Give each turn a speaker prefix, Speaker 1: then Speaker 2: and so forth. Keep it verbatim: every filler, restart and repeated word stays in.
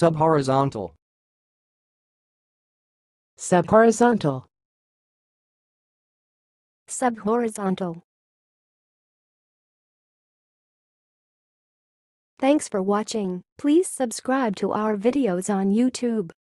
Speaker 1: subhorizontal,
Speaker 2: subhorizontal,
Speaker 3: subhorizontal. Thanks for watching. Please subscribe to our videos on YouTube.